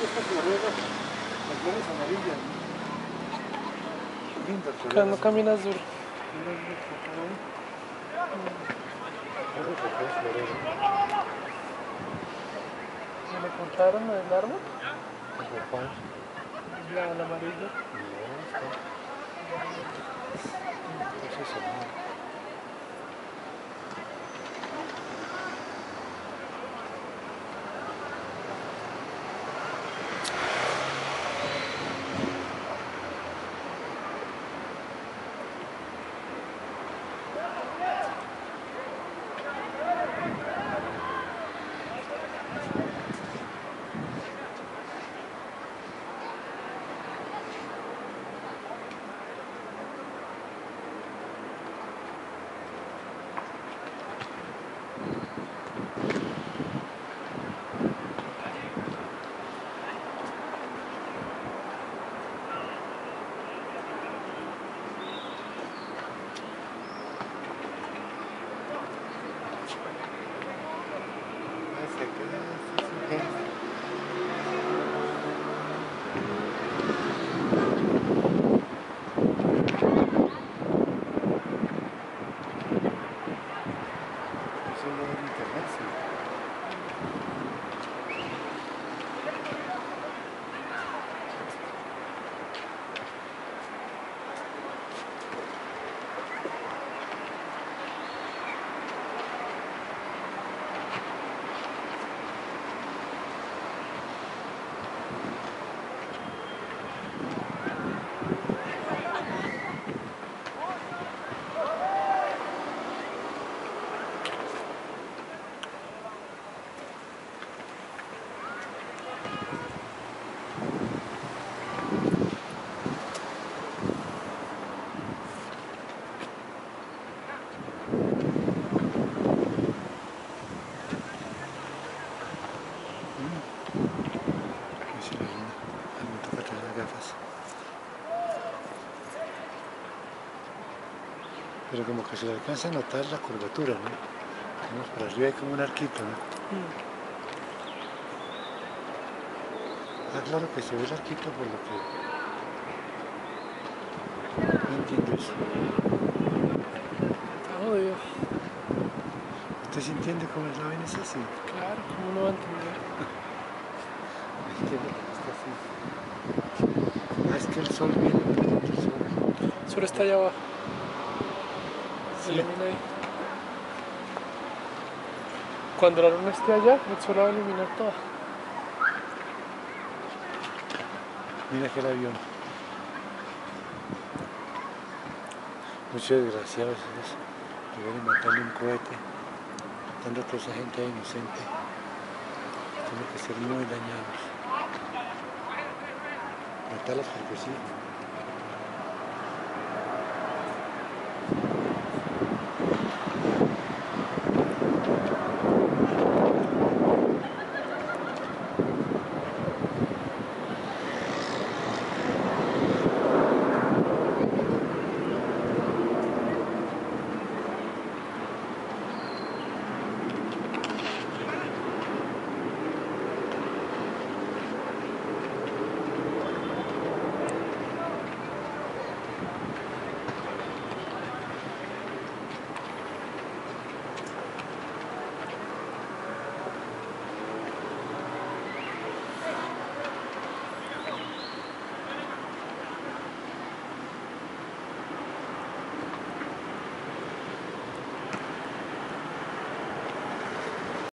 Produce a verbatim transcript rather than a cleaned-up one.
Estas floreras, las flores amarillas. Lindas Acá floreras. no camina azul. Mira, mira, por ahí. Eso es lo que es florero. ¿Me le contaron lo del árbol? ¿Por cuál? La, la amarilla. No, está. Eso es amor. Se queda así, gente. Eso lo del internet, sí. Sí, la linda. Ah, me toca traer las gafas. Pero como que se le alcanza a notar la curvatura, ¿no? Vamos por arriba hay como un arquito, ¿no? Mm. Ah, claro que se ve el arquito por lo que... No entiendo eso. Está jodido. ¿Usted sí entiende cómo es la vaina? Es así. Claro, ¿cómo no va a entender? Entiendo que está así. Ah, es que el sol viene por donde el sol. El sol está allá abajo. Se Sí. ilumina ahí. Cuando la luna esté allá, el sol la va a iluminar toda. Mira aquel avión. Muchos desgraciados esos. Que vienen matando un cohete. Matando a toda esa gente ahí inocente. Tienen que ser muy dañados. Matarlos porque sí.